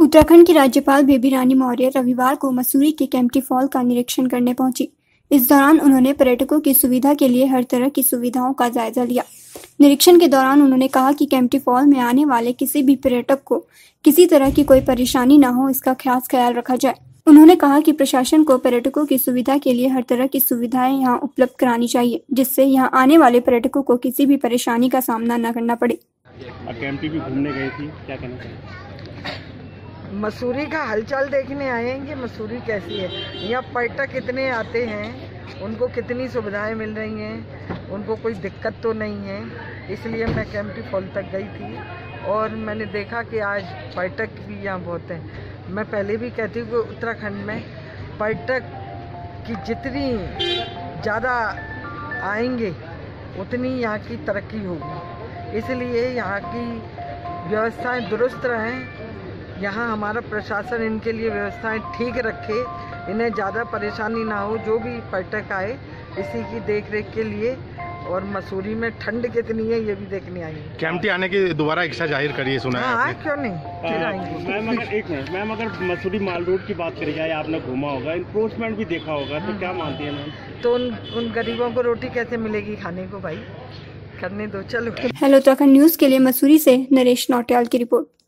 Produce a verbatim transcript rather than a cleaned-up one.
उत्तराखंड की राज्यपाल बेबी रानी मौर्य रविवार को मसूरी के केम्प्टी फॉल का निरीक्षण करने पहुंची। इस दौरान उन्होंने पर्यटकों की सुविधा के लिए हर तरह की सुविधाओं का जायजा लिया। निरीक्षण के दौरान उन्होंने कहा कि केम्प्टी फॉल में आने वाले किसी भी पर्यटक को किसी तरह की कोई परेशानी न हो, इसका खास ख्याल रखा जाए। उन्होंने कहा कि प्रशासन को पर्यटकों की सुविधा के लिए हर तरह की सुविधाएं यहां उपलब्ध करानी चाहिए, जिससे यहां आने वाले पर्यटकों को किसी भी परेशानी का सामना न करना पड़े। केम्प्टी भी घूमने गई थी, क्या कहना चाहिए? मसूरी का हलचल देखने आए हैं कि मसूरी कैसी है, यहाँ पर्यटक कितने आते हैं, उनको कितनी सुविधाएं मिल रही हैं, उनको कोई दिक्कत तो नहीं है। इसलिए मैं केम्प्टी फॉल तक गई थी और मैंने देखा कि आज पर्यटक भी यहाँ बहुत हैं। मैं पहले भी कहती हूँ कि उत्तराखंड में पर्यटक की जितनी ज़्यादा आएंगे उतनी यहाँ की तरक्की होगी। इसलिए यहाँ की व्यवस्थाएं दुरुस्त रहें, यहाँ हमारा प्रशासन इनके लिए व्यवस्थाएं ठीक रखे, इन्हें ज़्यादा परेशानी ना हो जो भी पर्यटक आए, इसी की देख रेख के लिए। और मसूरी में ठंड कितनी है ये भी देखने आएंगे। केम्प्टी आने की दोबारा इच्छा जाहिर करिए, सुना है हाँ, क्यों नहीं, फिर आएंगे। मैम अगर एक मिनट मैम अगर मसूरी माल रोड की बात करी जाए, आपने घूमा होगा, इन्क्रोचमेंट भी देखा होगा, तो क्या मानती है मैम? तो उन उन गरीबों को रोटी कैसे मिलेगी खाने को भाई, करने दो, चलो। हेलो उत्तराखंड न्यूज के लिए मसूरी से नरेश नौटियाल की रिपोर्ट।